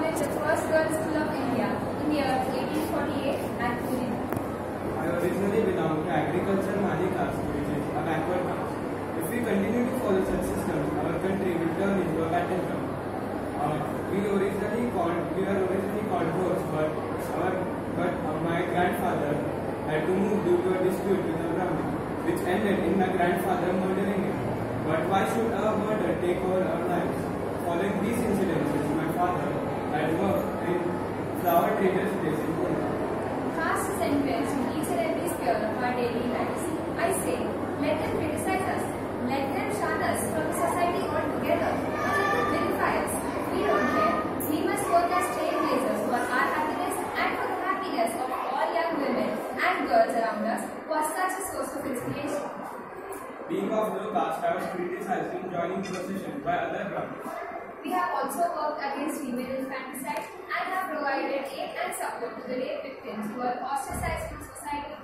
founded the first girls' school of India in the year 1848 at Pune. I originally belong to agriculture Mali caste, which is a backward caste. If we continue to follow such systems, our country will turn into a battle ground. We were originally called horse, but my grandfather had to move due to a dispute with a Brahmin, which ended in my grandfather murdering him. But why should a murder take over our lives? Following these incidences, my father had worked in flower traders' place in Pune. Caste is entrenched in each and every sphere of our daily lives. I say, let them criticize us. Let them shun us from society altogether. Let them vilify us. We don't care. We must work as trailblazers for our happiness and for the happiness of all young women and girls around us who are such a source of inspiration. Being of low caste, I was criticized in joining procession by other Brahmins. We have also worked against female infanticide and have provided aid and support to the rape victims who are ostracized from society